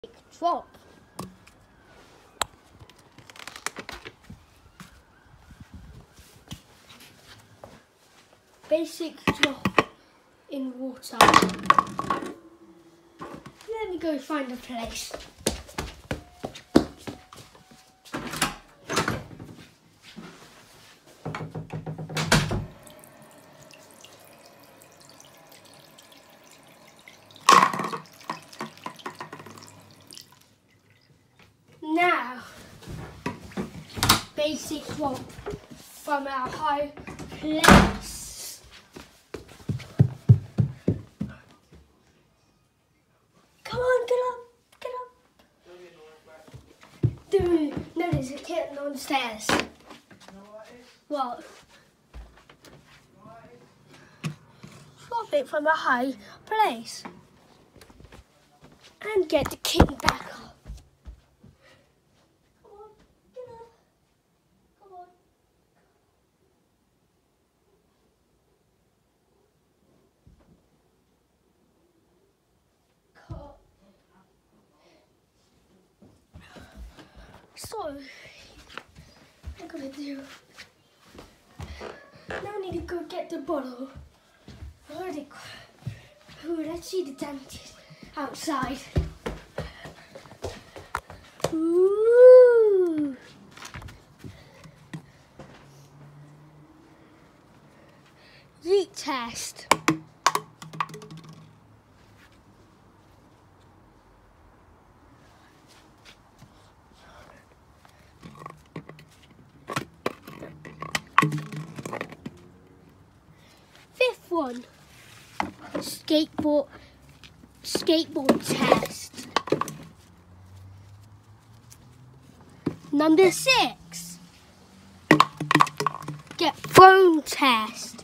drop. Basic drop in water. Let me go find a place. Now, basic drop from our high place. Come on, get up, get up. Dude, no, there's a kitten on the stairs. What? Drop it from a high place. And get the kitten back up. So, I'm gonna do. Now I need to go get the bottle. Let's see the dentist outside. Ooh. Retest. Fifth one, skateboard test. Number 6, get phone test.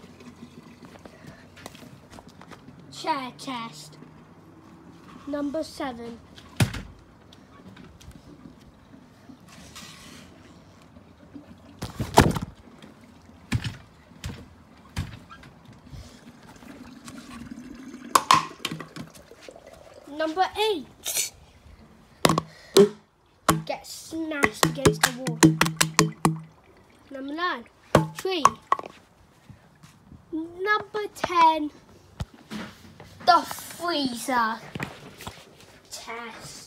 Chair test. Number 7. Number 8, get smashed against the wall. Number 9, tree. Number 10, the freezer test.